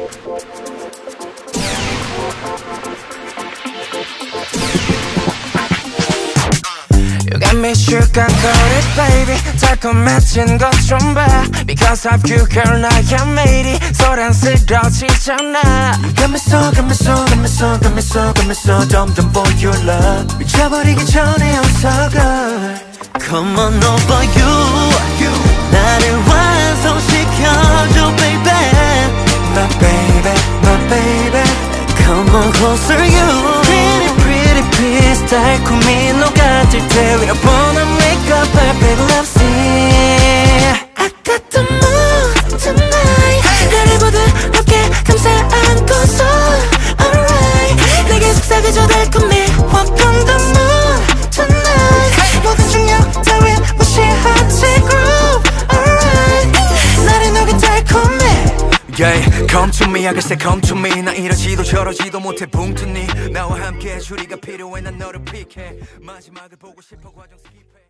You got me sugarcoated baby 달콤해진 것 좀 봐 Because of you girl I am made it 소란스러지잖아 You got me so, got me so, got me so, got me so, got me so 점점 for your love 미쳐버리기 전에 I'm so good Come on over you 나를 완성시켜줘 baby My baby, my baby Come on closer you Pretty pretty please 달콤히 녹아들 때 We don't wanna make a perfect love scene I got the mood tonight 나를 부드럽게 감싸 안고서 Alright 내게 속삭여줘 달콤해 Walk on the moon tonight 모든 중력 따윈 무시하지 groove Alright 나를 녹인 달콤해 Yeah, come to me, I say come to me 나 이러지도 저러지도 못해 붕뜨니 나와 함께 줄이가 필요해 난 너를 픽해 마지막을 보고 싶어 과정 스킵해